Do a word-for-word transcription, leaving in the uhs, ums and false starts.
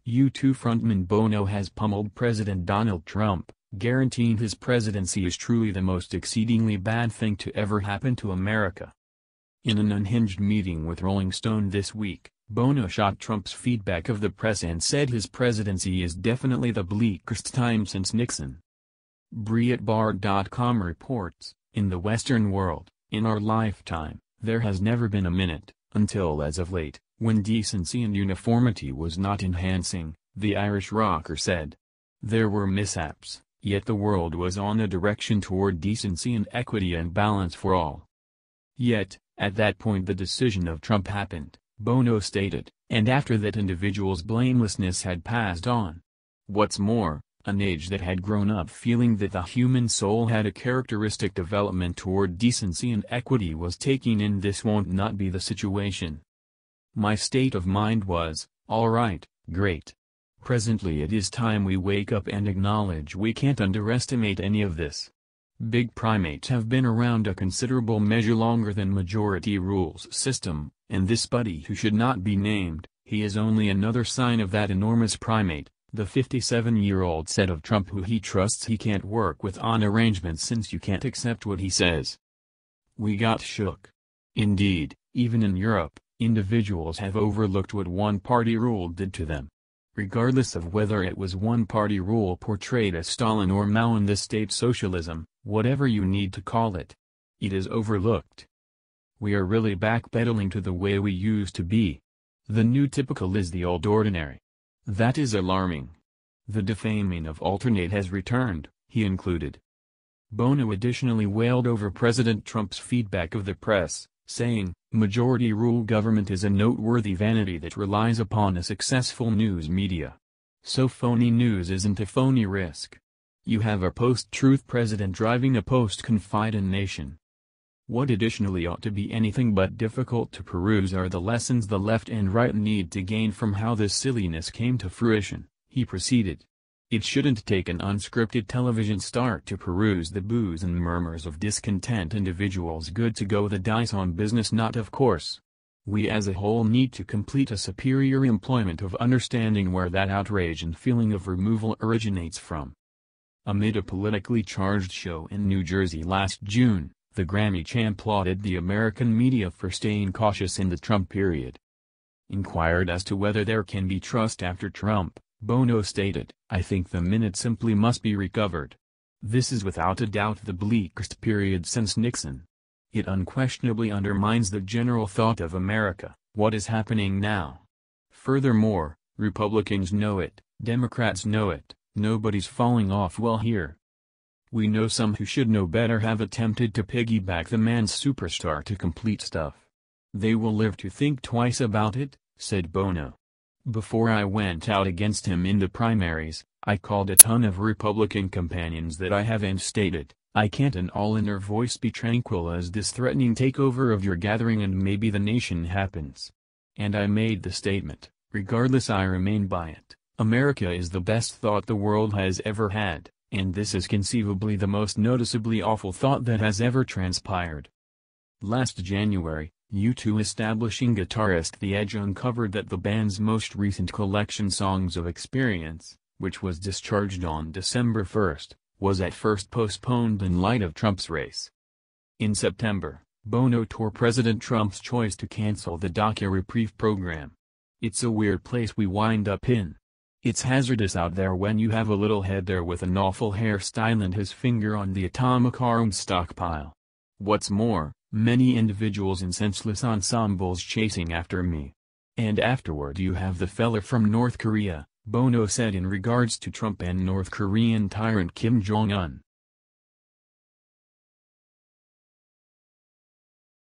U two frontman Bono has pummeled President Donald Trump, guaranteeing his presidency is truly the most exceedingly bad thing to ever happen to America. In an unhinged meeting with Rolling Stone this week, Bono shot Trump's feedback of the press and said his presidency is definitely the bleakest time since Nixon. Breitbart dot com reports, in the Western world, in our lifetime, there has never been a minute, until as of late, when decency and uniformity was not enhancing, the Irish rocker said. There were mishaps, yet the world was on a direction toward decency and equity and balance for all. Yet, at that point the decision of Trump happened, Bono stated, and after that individual's blamelessness had passed on. What's more, an age that had grown up feeling that the human soul had a characteristic development toward decency and equity was taking in this won't not be the situation. My state of mind was, all right, great. Presently it is time we wake up and acknowledge we can't underestimate any of this. Big primates have been around a considerable measure longer than majority rules system, and this buddy who should not be named, he is only another sign of that enormous primate, the fifty-seven-year-old said of Trump, who he trusts he can't work with on arrangements since you can't accept what he says. We got shook. Indeed, even in Europe, individuals have overlooked what one-party rule did to them. Regardless of whether it was one-party rule portrayed as Stalin or Mao in the state socialism, whatever you need to call it. It is overlooked. We are really backpedaling to the way we used to be. The new typical is the old ordinary. That is alarming. The defaming of alternate has returned, he included. Bono additionally wailed over President Trump's feedback of the press, saying, "Majority rule government is a noteworthy vanity that relies upon a successful news media. So phony news isn't a phony risk. You have a post-truth president driving a post-confident nation." What additionally ought to be anything but difficult to peruse are the lessons the left and right need to gain from how this silliness came to fruition, he proceeded. It shouldn't take an unscripted television star to peruse the boos and murmurs of discontent individuals good to go the dice on business, not of course. We as a whole need to complete a superior employment of understanding where that outrage and feeling of removal originates from. Amid a politically charged show in New Jersey last June, the Grammy champ lauded the American media for staying cautious in the Trump period. Inquired as to whether there can be trust after Trump, Bono stated, "I think the minute simply must be recovered. This is without a doubt the bleakest period since Nixon. It unquestionably undermines the general thought of America, what is happening now. Furthermore, Republicans know it, Democrats know it, nobody's falling off well here. We know some who should know better have attempted to piggyback the man's superstar to complete stuff. They will live to think twice about it," said Bono. "Before I went out against him in the primaries, I called a ton of Republican companions that I have and stated, I can't in all inner voice be tranquil as this threatening takeover of your gathering and maybe the nation happens. And I made the statement, regardless I remain by it, America is the best thought the world has ever had. And this is conceivably the most noticeably awful thought that has ever transpired." Last January, U two establishing guitarist The Edge uncovered that the band's most recent collection Songs of Experience, which was discharged on December first, was at first postponed in light of Trump's race. In September, Bono tore President Trump's choice to cancel the DACA Reprieve program. "It's a weird place we wind up in. It's hazardous out there when you have a little head there with an awful hairstyle and his finger on the atomic arms stockpile. What's more, many individuals in senseless ensembles chasing after me. And afterward you have the fella from North Korea," Bono said in regards to Trump and North Korean tyrant Kim Jong-un.